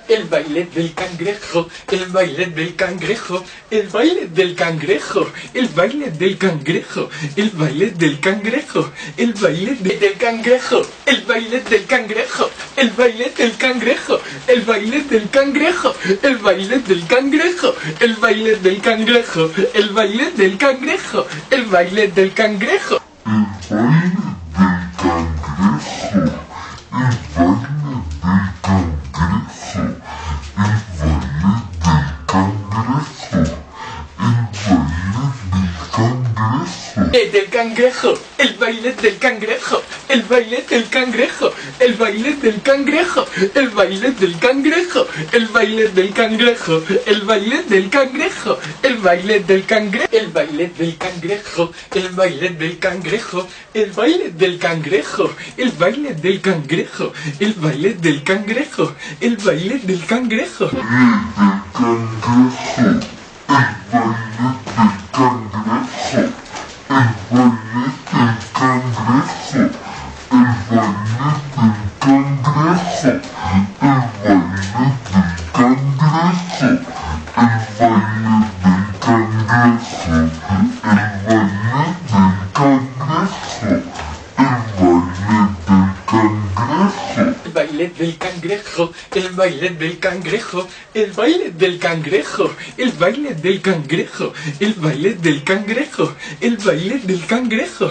El baile del cangrejo, el baile del cangrejo, el baile del cangrejo, el baile del cangrejo, el baile del cangrejo, el baile del cangrejo, el baile del cangrejo, el baile del cangrejo, el baile del cangrejo, el baile del cangrejo, el baile del cangrejo, el baile del cangrejo, el baile del cangrejo. Del cangrejo, el baile del cangrejo, el baile del cangrejo, el baile del cangrejo, el baile del cangrejo, el baile del cangrejo, el baile del cangrejo, el baile del cangrejo, el baile del cangrejo, el baile del cangrejo, el baile del cangrejo, el baile del cangrejo, el baile del cangrejo, el baile del cangrejo. El baile del cangrejo, el baile del cangrejo, el baile del cangrejo, el baile del cangrejo, el baile del cangrejo, el baile del cangrejo.